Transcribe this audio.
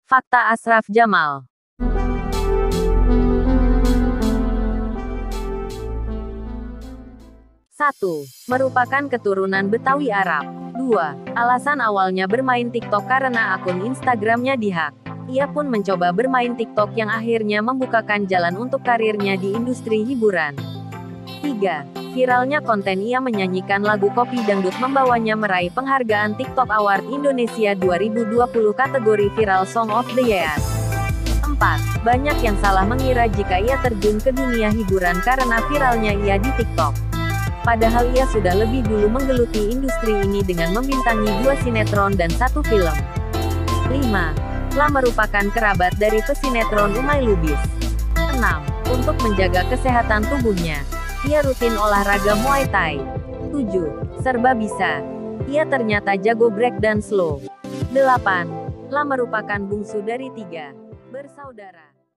Fakta Ashraf Jamal. 1. Merupakan keturunan Betawi Arab. 2. Alasan awalnya bermain TikTok karena akun Instagramnya dihack. Ia pun mencoba bermain TikTok yang akhirnya membukakan jalan untuk karirnya di industri hiburan. 3. Viralnya konten ia menyanyikan lagu Kopi Dangdut membawanya meraih penghargaan TikTok Award Indonesia 2020 kategori Viral Song of the Year. 4. Banyak yang salah mengira jika ia terjun ke dunia hiburan karena viralnya ia di TikTok. Padahal ia sudah lebih dulu menggeluti industri ini dengan membintangi 2 sinetron dan 1 film. 5. Telah merupakan kerabat dari pesinetron Umay Lubis. 6. Untuk menjaga kesehatan tubuhnya, ia rutin olahraga Muay Thai. 7. Serba bisa. Ia ternyata jago break dan slow. 8. Telah merupakan bungsu dari 3 bersaudara.